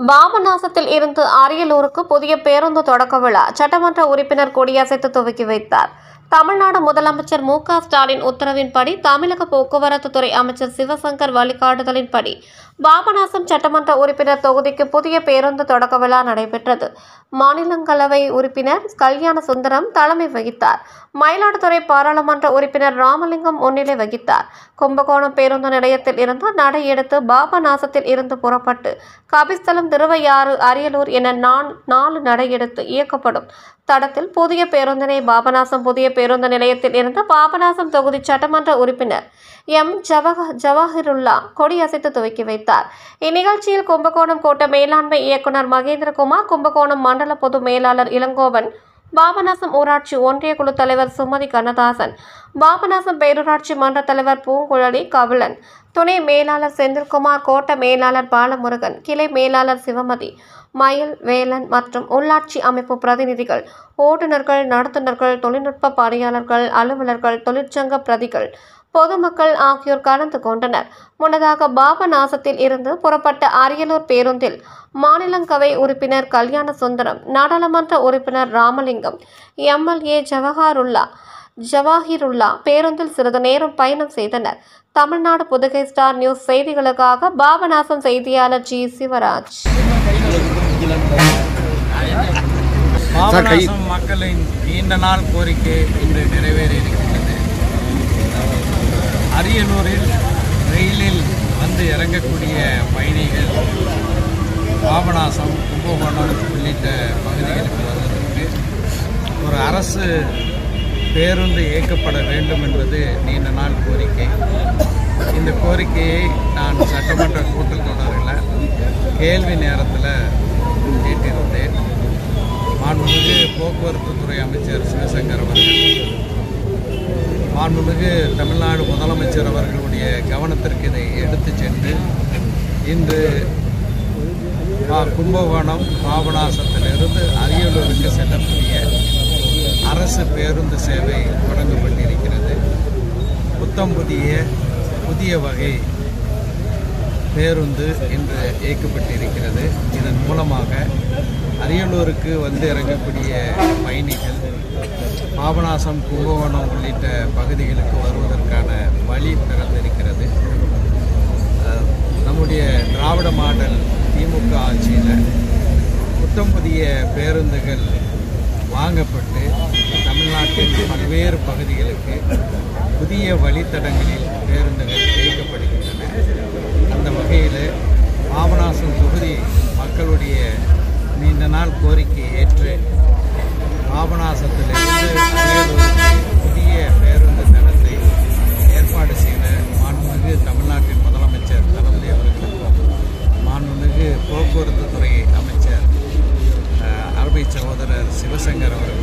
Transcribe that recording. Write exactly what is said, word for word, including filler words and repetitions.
பாபநாசத்தில் இருந்து அரியலூருக்கு புதிய பேருந்து தொடக்க விழா சட்டமன்ற உறுப்பினர் கொடியசைத்து துவக்கி வைத்தார். தமிழ்நாடு முதலமைச்சர் மு க ஸ்டாலின் உத்தரவின்படி தமிழக போக்குவரத்து துறை அமைச்சர் சிவசங்கர் வழிகாட்டுதலின்படி பாபநாசம் சட்டமன்ற உறுப்பினர் தொகுதிக்கு புதிய பேருந்து தொடக்க விழா நடைபெற்றது. மாநிலங்களவை உறுப்பினர் கல்யாண சுந்தரம் தலைமை வகித்தார். மயிலாடுதுறை பாராளுமன்ற உறுப்பினர் ராமலிங்கம் முன்னிலை வகித்தார். கும்பகோணம் பேருந்து நிலையத்தில் இருந்து நடை எடுத்து பாபநாசத்தில் இருந்து புறப்பட்டு கபிஸ்தலம், திருவையாறு, அரியலூர் என நாலு நடை எடுத்து இயக்கப்படும் தடத்தில் புதிய பேருந்தினை பாபநாசம் புதிய பேருந்து நிலையத்தில் இருந்து பாபநாசம் தொகுதி சட்டமன்ற உறுப்பினர் எம் ஜவஹ ஜவாஹிருல்லா கொடியசைத்து துவக்கி வைத்தார். இந்நிகழ்ச்சியில் கும்பகோணம் கோட்ட மேலாண்மை இயக்குநர் மகேந்திரகுமார், கும்பகோணம் மண்டல பொது மேலாளர் இளங்கோவன், பாபநாசம் ஊராட்சி ஒன்றிய குழு தலைவர் சுமதி கண்ணதாசன், பாபநாசம் பேரூராட்சி மன்ற தலைவர் பூங்குழலி கபிலன், துணை மேலாளர் செந்தில்குமார், கோட்ட மேலாளர் பாலமுருகன், கிளை மேலாளர் சிவமதி, மயில் வேலன் மற்றும் உள்ளாட்சி அமைப்பு பிரதிநிதிகள், ஓட்டுநர்கள், நடத்துனர்கள், தொழில்நுட்ப பணியாளர்கள், அலுவலர்கள், தொழிற்சங்க பிரதிகள், பொதுமக்கள் ஆகியோர் கலந்து கொண்டனர். முன்னதாக பாபநாசத்தில் இருந்து புறப்பட்ட அரியலூர் பேருந்தில் மாநிலங்களவை உறுப்பினர் கல்யாண சுந்தரம், நாடாளுமன்ற உறுப்பினர் Ramalingam, M L A Jawahirullah Jawahirullah பேருந்தில் சிறிது நேரம் பயணம் செய்தனர். தமிழ்நாடு புதுகை ஸ்டார் நியூஸ் செய்திகளுக்காக பாபநாசம் செய்தியாளர் ஜி சிவராஜ். பாபநாசம் மக்களின் நீண்ட நாள் கோரிக்கை இன்று நிறைவேறியிருக்கிறது. அரியலூரில் ரயிலில் வந்து இறங்கக்கூடிய பயணிகள் பாபநாசம், கும்பகோணம் உள்ளிட்ட பகுதிகளுக்கு வருவதற்கு ஒரு அரசு பேருந்து இயக்கப்பட வேண்டும் என்பது நீண்ட நாள் கோரிக்கை. இந்த கோரிக்கையை நான் சட்டமன்ற கூட்டத்தொடரில் கேள்வி நேரத்தில் கேட்டிருந்தேன். மாண்புமிகு போக்குவரத்து துறை அமைச்சர் சிவசங்கர் அவர்கள், மாண்புமிகு தமிழ்நாடு முதலமைச்சர் அவர்களுடைய கவனத்திற்கு இதை எடுத்து சென்று இன்று கும்பகோணம் பாபநாசத்திலிருந்து அரியலூருக்கு செல்லக்கூடிய அரசு பேருந்து சேவை தொடங்கப்பட்டிருக்கிறது. புத்தம் புதிய புதிய வகை பேருந்து இன்று இயக்கப்பட்டிருக்கிறது. இதன் மூலமாக அரியலூருக்கு வந்து இறங்கக்கூடிய பயணிகள் பாபநாசம், கும்பகோணம் உள்ளிட்ட பகுதிகளுக்கு வருவதற்கான வழி திறந்திருக்கிறது. நம்முடைய திராவிட மாடல் திமுக ஆட்சியில் புத்தம் புதிய பேருந்துகள் வாங்கப்பட்டு தமிழ்நாட்டின் பல்வேறு பகுதிகளுக்கு புதிய வழித்தடங்களில் பேருந்துகள் இயக்கப்படுகின்றன. அந்த வகையில் பாபநாசம் தொகுதி மக்களுடைய நீண்ட நாள் கோரிக்கையை ஏற்று பாபநாசத்திலிருந்து அரியலூருக்கு புதிய பேருந்து தடத்தை ஏற்பாடு செய்த மாண்புமிகு தமிழ்நாட்டின் முதலமைச்சர் தளபதி அவர்களுக்கும், மாண்புமிகு போக்குவரத்து துறை அமைச்சர் அருமை சகோதரர் சிவசங்கர் அவர்கள்